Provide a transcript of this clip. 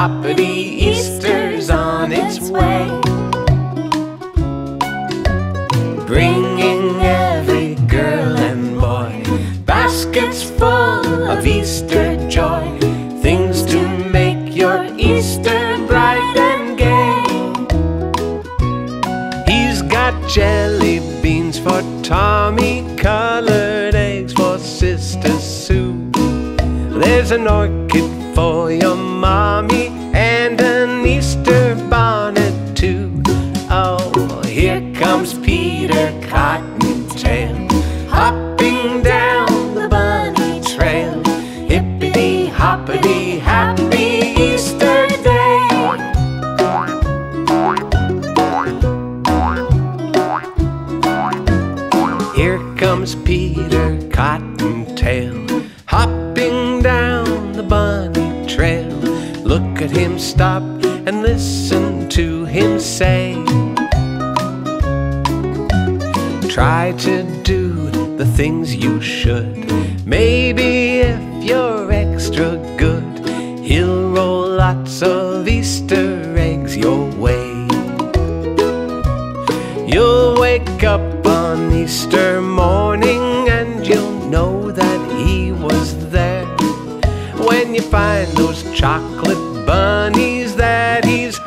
hoppity, Easter's on its way, bringing every girl and boy baskets full of Easter joy, things to make your Easter bright and gay. He's got jelly beans for Tommy, colored eggs for Sister Sue. There's an orchid for your mommy and an Easter bonnet too. Oh, here comes Peter Cottontail, hopping down the bunny trail. Hippity hoppity, happy Easter day. Here comes Peter Cottontail, hopping down the bunny trail. Look at him stop and listen to him say, try to do the things you should. Maybe if you're extra good, he'll roll lots of Easter eggs your way. You'll wake up on Easter morning and you'll know that he was there when you find those chocolate bunnies that he's